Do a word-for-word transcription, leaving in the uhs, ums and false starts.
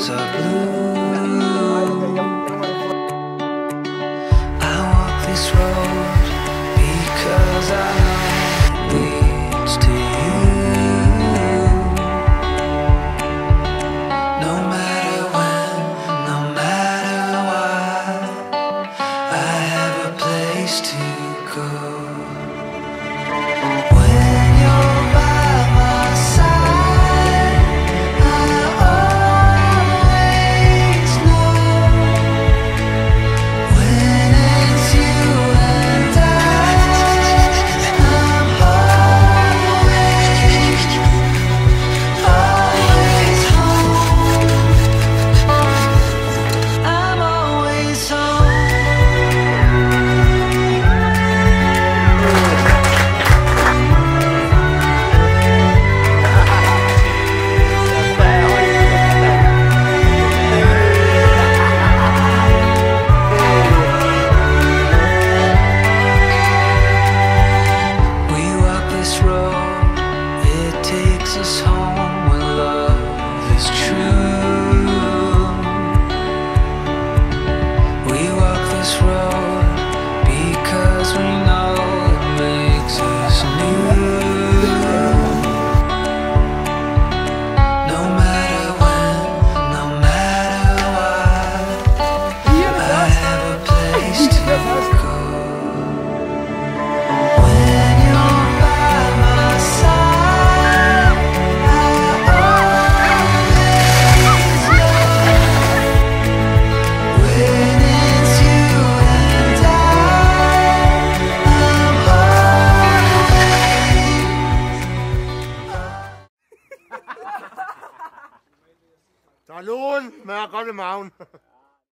skies are blue. I walk this road because I know it leads to you. No matter when, no matter what, I have a place to go. When you're by my side, I always know. When it's you and I, I'm always, always home. I'm always home. We walk this road, it takes us home when love is true. We walk this road because we know it makes us new. No matter when, no matter what, I have a place to go. When you're by my side, I always know. When it's you and I, I'm always. Salud, me da Mountain.